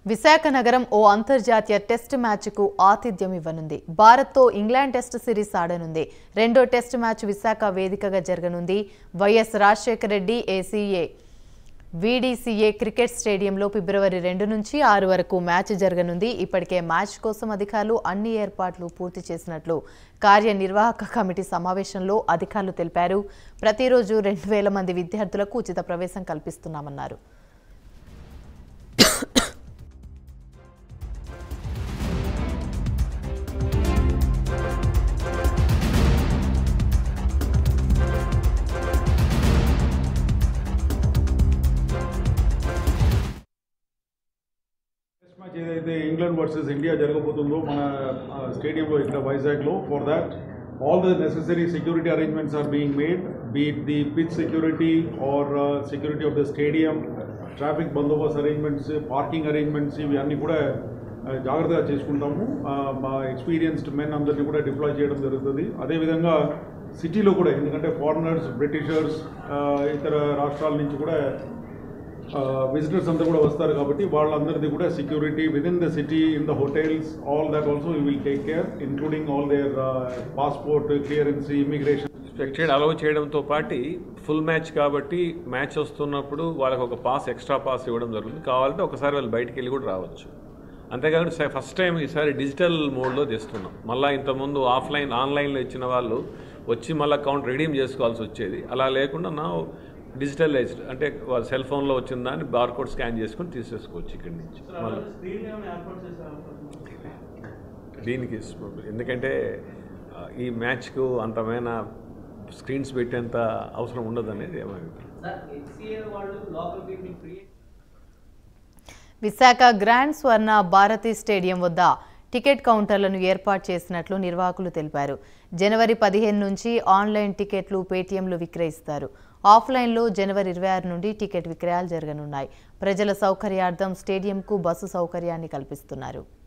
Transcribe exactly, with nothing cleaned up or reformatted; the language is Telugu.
విశాఖ నగరం ఓ అంతర్జాతీయ టెస్ట్ మ్యాచ్కు ఆతిథ్యం ఇవ్వనుంది. భారత్తో ఇంగ్లాండ్ టెస్ట్ సిరీస్ ఆడనుంది. రెండో టెస్ట్ మ్యాచ్ విశాఖ వేదికగా జరగనుంది. YS Rajasekhara Reddy ACA VDCA cricket స్టేడియంలో ఫిబ్రవరి రెండు నుంచి ఆరు వరకు మ్యాచ్ జరగనుంది. ఇప్పటికే మ్యాచ్ కోసం అధికారులు అన్ని ఏర్పాట్లు పూర్తి చేసినట్లు కార్యనిర్వాహక కమిటీ సమావేశంలో అధికారులు తెలిపారు. ప్రతిరోజు రెండు వేల మంది విద్యార్థులకు ఉచిత ప్రవేశం కల్పిస్తున్నామన్నారు. మ్యాచ్ ఏదైతే ఇంగ్లాండ్ వర్సెస్ ఇండియా జరగబోతుందో మన స్టేడియంలో ఇక్కడ వైజాగ్లో for that all the necessary security arrangements are being made be it the pitch security or security of the stadium, traffic బందోబస్తు అరేంజ్మెంట్స్, పార్కింగ్ అరేంజ్మెంట్స్ ఇవి అన్నీ కూడా జాగ్రత్తగా చేసుకుంటాము. మా ఎక్స్పీరియన్స్డ్ మెన్ అందరినీ కూడా డిప్లాయ్ చేయడం జరుగుతుంది. అదేవిధంగా సిటీలో కూడా, ఎందుకంటే ఫారినర్స్, బ్రిటిషర్స్, ఇతర రాష్ట్రాల నుంచి కూడా విజిటర్స్ అంతా కూడా వస్తారు కాబట్టి వాళ్ళందరిది కూడా security with in the city, in the hotels, all that also you will take care, including all their passport clearance, immigration. Structured allow చేయడంతో పాటు ఫుల్ మ్యాచ్ కాబట్టి మ్యాచ్ వస్తున్నప్పుడు వాళ్ళకి ఒక పాస్, ఎక్స్ట్రా పాస్ ఇవ్వడం జరుగుతుంది. కావాలంటే ఒకసారి వాళ్ళు బయటికి వెళ్ళి కూడా రావచ్చు. అంతేకాకుండా ఫస్ట్ టైం ఈసారి డిజిటల్ మోడ్లో తెస్తున్నాం. మళ్ళీ ఇంతకుముందు ఆఫ్లైన్ ఆన్లైన్లో ఇచ్చిన వాళ్ళు వచ్చి మళ్ళీ అకౌంట్ రిడీమ్ చేసుకోవాల్సి వచ్చేది. అలా లేకుండా నా డిజిటలైజ్డ్, అంటే వాళ్ళ సెల్ ఫోన్లో వచ్చిన దాన్ని బార్కోడ్ స్కాన్ చేసుకొని తీసేసుకోవచ్చు ఇక్కడి నుంచి. మళ్ళీ దీనికి ఎందుకంటే ఈ మ్యాచ్కు అంతమైన స్క్రీన్స్ పెట్టేంత అవసరం ఉండదు అనేది విశాఖ గ్రాండ్ స్వర్ణ భారతి స్టేడియం వద్ద టికెట్ కౌంటర్లను ఏర్పాటు చేసినట్లు నిర్వాహకులు తెలిపారు. జనవరి పదిహేను నుంచి ఆన్లైన్ టికెట్లు పేటీఎంలు విక్రయిస్తారు. ఆఫ్లైన్లో జనవరి ఇరవై ఆరు నుండి టికెట్ విక్రయాలు జరగనున్నాయి. ప్రజల సౌకర్యార్థం స్టేడియంకు బస్సు సౌకర్యాన్ని కల్పిస్తున్నారు.